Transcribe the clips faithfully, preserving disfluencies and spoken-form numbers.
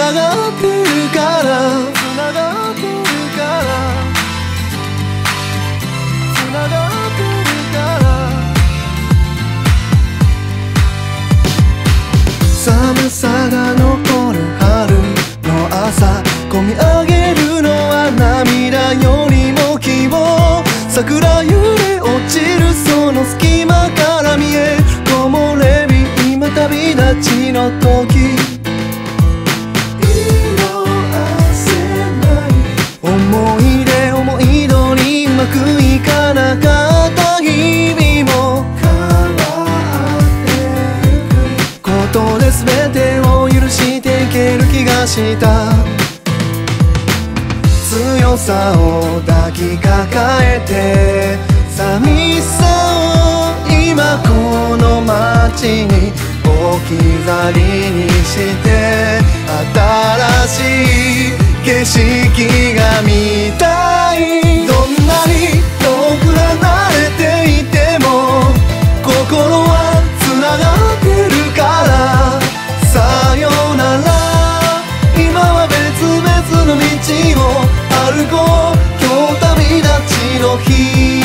ながってるからつながってるからつながってるから寒さが残る春の朝込み上げるのは涙よりも希望桜揺れ落ちるその隙間から見える木漏れ日今旅立ちの時色あせない思い出思い通りうまくいかなかった日々も変わってゆくことで全てを許していける気がした強さを抱きかかえて寂しさを今この街に置き去りにして新しい景色が見たいどんなに遠く離れていても心はつながってるからさよなら今は別々の道を歩こう今日旅立ちの日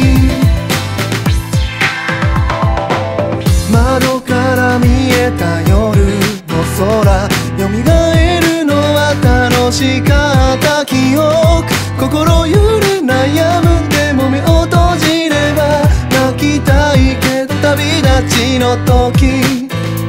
窓から見えた夜の空蘇るのは楽しかった記憶心揺れ悩むでも目を閉じれば泣きたいけど旅立ちの時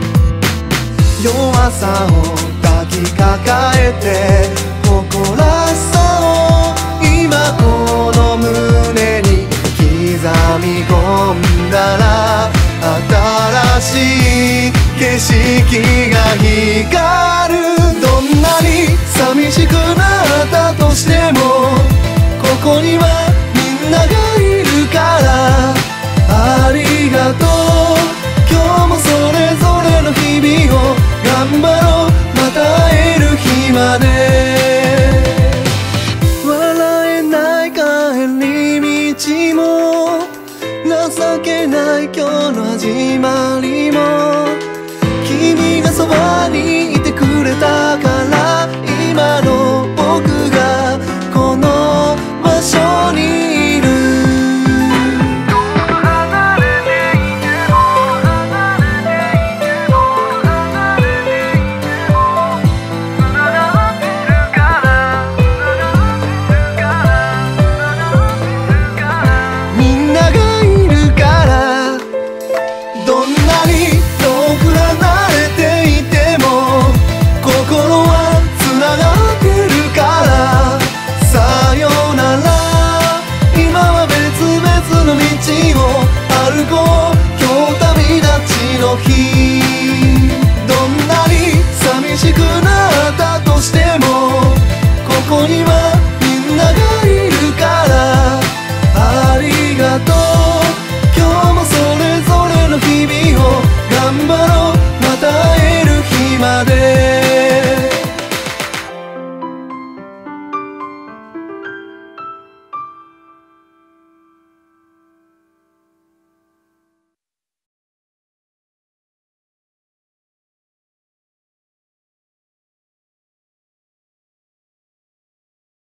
弱さを抱きかかえて誇らしさを今この胸に刻み込んだら新しい景色が光るどんなに寂しくなったとしてもここにはみんながいるからありがとう今日もそれぞれの日々を頑張ろうまた会える日まで笑えない帰り道も情けない今日の始まりも君がそばに